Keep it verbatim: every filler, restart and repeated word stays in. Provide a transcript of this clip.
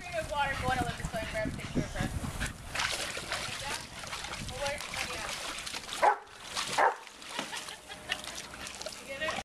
stream of water, go on Olympus and grab a picture of her.